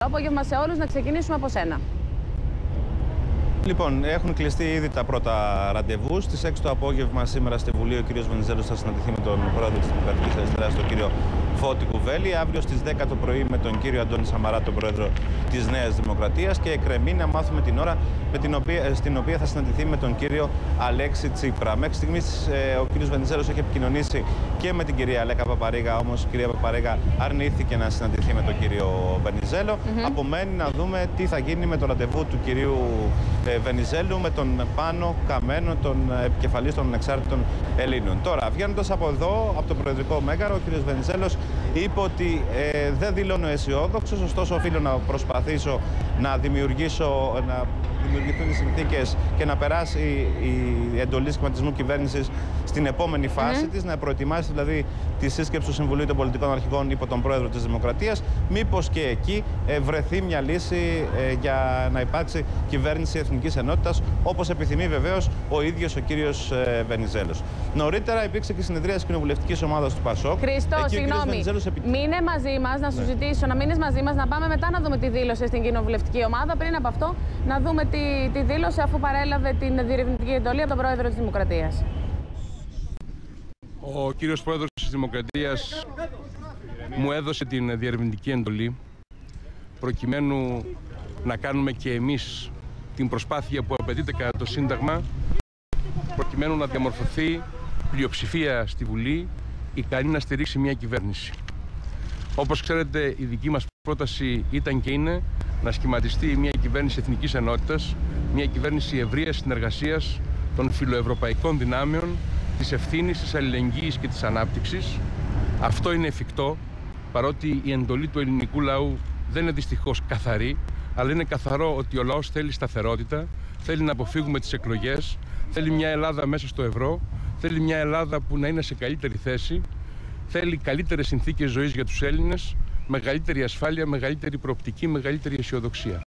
Απόγευμα σε όλους, να ξεκινήσουμε από σένα. Λοιπόν, έχουν κλειστεί ήδη τα πρώτα ραντεβού. Στις 6 το απόγευμα σήμερα στη Βουλή ο κ. Βενιζέλος θα συναντηθεί με τον πρόεδρο της Δημοκρατικής Αριστεράς, τον κ. Φώτη Κουβέλη. Αύριο στις 10 το πρωί με τον κ. Αντώνη Σαμαρά, τον πρόεδρο της Νέας Δημοκρατίας. Και εκκρεμεί να μάθουμε την ώρα στην οποία θα συναντηθεί με τον κ. Αλέξη Τσίπρα. Μέχρι στιγμής ο κ. Βενιζέλος έχει επικοινωνήσει και με την κυρία Λέκα Παπαρίγα. Όμως η κυρία Παπαρίγα αρνήθηκε να συναντηθεί με τον κ. Βενιζέλο. Απομένει να δούμε τι θα γίνει με το ραντεβού του κ. Βενιζέλου με τον Πάνο Καμένο, τον επικεφαλής των Ανεξάρτητων Ελλήνων. Τώρα, βγαίνοντας από εδώ, από το Προεδρικό Μέγαρο, ο κ. Βενιζέλος είπε ότι δεν δηλώνω αισιόδοξος, ωστόσο οφείλω να προσπαθήσω να δημιουργηθούν οι συνθήκες και να περάσει η εντολή σχηματισμού κυβέρνησης στην επόμενη φάση της, να προετοιμάσει δηλαδή τη σύσκεψη του Συμβουλίου των Πολιτικών Αρχηγών υπό τον Πρόεδρο της Δημοκρατίας, μήπως και εκεί βρεθεί μια λύση για να υπάρξει κυβέρνηση εθνικής ενότητας, όπως επιθυμεί βεβαίως ο ίδιος ο κύριος Βενιζέλος. Νωρίτερα υπήρξε και συνεδρία της κοινοβουλευτικής ομάδας του ΠΑΣΟΚ. Χρήστο, συγγνώμη, μείνε μαζί μας, να σου ζητήσω να μείνεις μαζί μας, να πάμε μετά να δούμε τι δήλωσε στην κοινοβουλευτική ομάδα. Πριν από αυτό, να δούμε τι δήλωσε αφού παρέλαβε την διερευνητική εντολή από τον Πρόεδρο της Δημοκρατίας. Ο κύριος Πρόεδρος της Δημοκρατίας μου έδωσε την διερευνητική εντολή προκειμένου να κάνουμε και εμείς την προσπάθεια που απαιτείται κατά το Σύνταγμα προκειμένου να διαμορφωθεί πλειοψηφία στη Βουλή ικανή να στηρίξει μια κυβέρνηση. Όπως ξέρετε, η δική μας πρόταση ήταν και είναι να σχηματιστεί μια κυβέρνηση εθνικής ενότητας, μια κυβέρνηση ευρείας συνεργασίας των φιλοευρωπαϊκών δυνάμεων, της ευθύνης, της αλληλεγγύης και της ανάπτυξης. Αυτό είναι εφικτό, παρότι η εντολή του ελληνικού λαού δεν είναι δυστυχώς καθαρή, αλλά είναι καθαρό ότι ο λαός θέλει σταθερότητα, θέλει να αποφύγουμε τις εκλογές, θέλει μια Ελλάδα μέσα στο ευρώ, θέλει μια Ελλάδα που να είναι σε καλύτερη θέση, θέλει καλύτερες συνθήκες ζωής για τους Έλληνες, μεγαλύτερη ασφάλεια, μεγαλύτερη προοπτική, μεγαλύτερη αισιοδοξία.